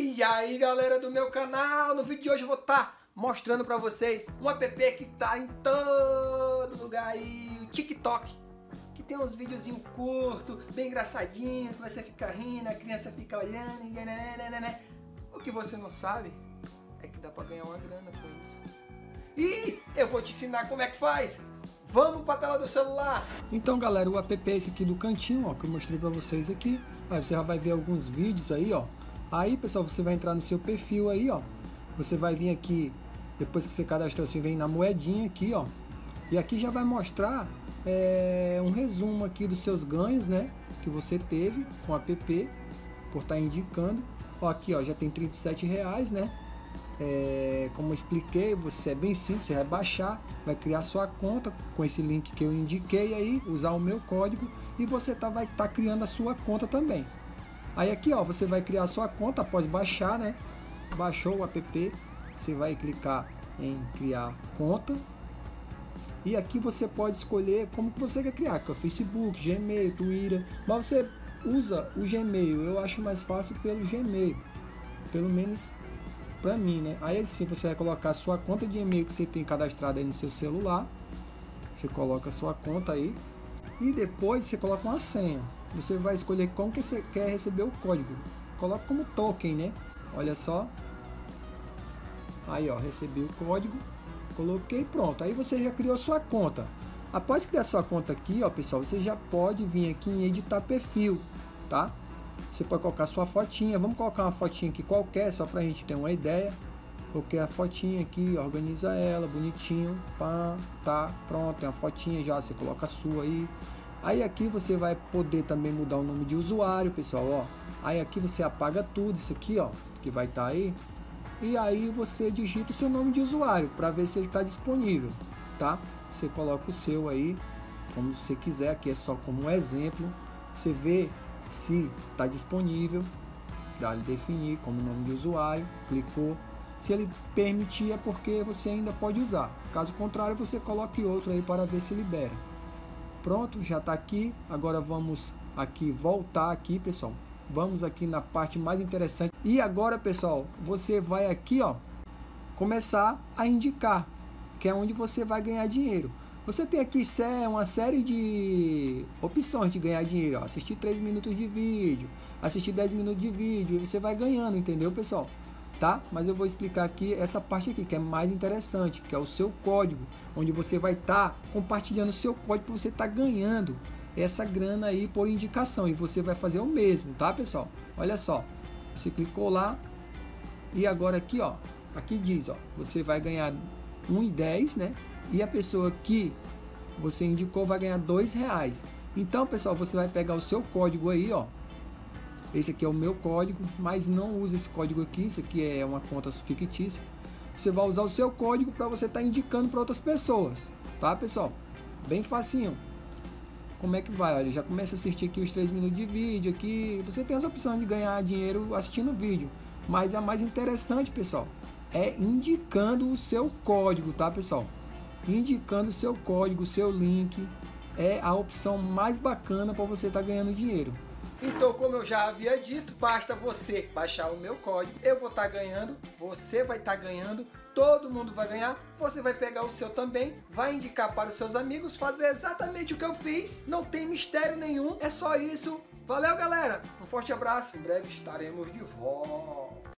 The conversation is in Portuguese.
E aí galera do meu canal, no vídeo de hoje eu vou estar mostrando pra vocês um app que tá em todo lugar aí, o TikTok, que tem uns videozinhos curtos, bem engraçadinho, que você fica rindo, a criança fica olhando e nananana. O que você não sabe é que dá pra ganhar uma grana com isso. E eu vou te ensinar como é que faz. Vamos pra tela do celular. Então galera, o app é esse aqui do cantinho, ó, que eu mostrei pra vocês aqui. Aí você já vai ver alguns vídeos aí, ó. Aí pessoal, você vai entrar no seu perfil aí, ó. Você vai vir aqui, depois que você cadastrou, você vem na moedinha aqui, ó. E aqui já vai mostrar um resumo aqui dos seus ganhos, né, que você teve com o app, por estar indicando. Ó, aqui ó, já tem R$37, né. Como eu expliquei, você é bem simples, você vai baixar, vai criar sua conta com esse link que eu indiquei aí, usar o meu código e você vai estar criando a sua conta também. Aí aqui ó, você vai criar a sua conta após baixar, né? Baixou o app, você vai clicar em criar conta e aqui você pode escolher como que você quer criar, que é o Facebook, Gmail, Twitter, mas você usa o Gmail, eu acho mais fácil pelo Gmail, pelo menos para mim, né? Aí assim você vai colocar a sua conta de e-mail que você tem cadastrado aí no seu celular. Você coloca a sua conta aí e depois você coloca uma senha. Você vai escolher como que você quer receber o código. Coloca como token, né? Olha só. Aí ó, recebi o código, coloquei, pronto. Aí você já criou sua conta. Após criar sua conta aqui, ó, pessoal, você já pode vir aqui em editar perfil, tá? Você pode colocar sua fotinha, vamos colocar uma fotinha aqui qualquer, só pra gente ter uma ideia. Coloquei a fotinha aqui, organiza ela, bonitinho, pá, tá, pronto, tem uma fotinha já, você coloca a sua aí. Aí aqui você vai poder também mudar o nome de usuário, pessoal, ó. Aí aqui você apaga tudo, isso aqui, ó, que vai estar aí. E aí você digita o seu nome de usuário, para ver se ele está disponível, tá? Você coloca o seu aí, como você quiser, aqui é só como um exemplo. Você vê se está disponível, dá-lhe definir como nome de usuário, clicou. Se ele permitir é porque você ainda pode usar, caso contrário você coloque outro aí para ver se libera. Pronto, já está aqui. Agora vamos aqui voltar aqui, pessoal, vamos aqui na parte mais interessante e agora pessoal, você vai aqui ó, começar a indicar, que é onde você vai ganhar dinheiro. Você tem aqui uma série de opções de ganhar dinheiro, ó. Assistir 3 minutos de vídeo, assistir 10 minutos de vídeo, e você vai ganhando, entendeu, pessoal? Tá? Mas eu vou explicar aqui essa parte aqui, que é mais interessante, que é o seu código, onde você vai estar compartilhando o seu código para você estar ganhando essa grana aí por indicação, e você vai fazer o mesmo, tá, pessoal? Olha só, você clicou lá, e agora aqui, ó, aqui diz, ó, você vai ganhar 1,10, né? E a pessoa que você indicou vai ganhar R$2. Então, pessoal, você vai pegar o seu código aí, ó. Esse aqui é o meu código, mas não use esse código aqui, isso aqui é uma conta fictícia. Você vai usar o seu código para você estar indicando para outras pessoas, tá, pessoal? Bem facinho. Como é que vai? Olha, já começa a assistir aqui os 3 minutos de vídeo aqui. Você tem as opções de ganhar dinheiro assistindo o vídeo, mas a mais interessante, pessoal, é indicando o seu código, tá, pessoal? Indicando o seu código, o seu link, é a opção mais bacana para você estar ganhando dinheiro. Então, como eu já havia dito, basta você baixar o meu código, eu vou estar ganhando, você vai estar ganhando, todo mundo vai ganhar, você vai pegar o seu também, vai indicar para os seus amigos, fazer exatamente o que eu fiz, não tem mistério nenhum, é só isso. Valeu, galera, um forte abraço, em breve estaremos de volta.